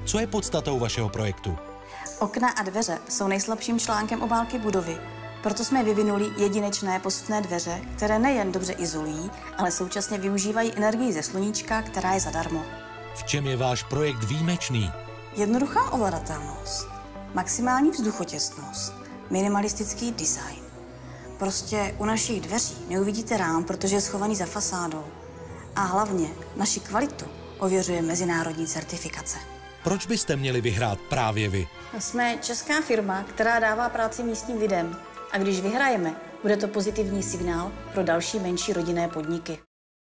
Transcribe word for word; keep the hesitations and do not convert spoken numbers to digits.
Co je podstatou vašeho projektu? Okna a dveře jsou nejslabším článkem obálky budovy. Proto jsme vyvinuli jedinečné posuvné dveře, které nejen dobře izolují, ale současně využívají energii ze sluníčka, která je zadarmo. V čem je váš projekt výjimečný? Jednoduchá ovladatelnost, maximální vzduchotěsnost, minimalistický design. Prostě u našich dveří neuvidíte rám, protože je schovaný za fasádou. A hlavně naši kvalitu ověřuje mezinárodní certifikace. Proč byste měli vyhrát právě vy? Jsme česká firma, která dává práci místním lidem. A když vyhrajeme, bude to pozitivní signál pro další menší rodinné podniky.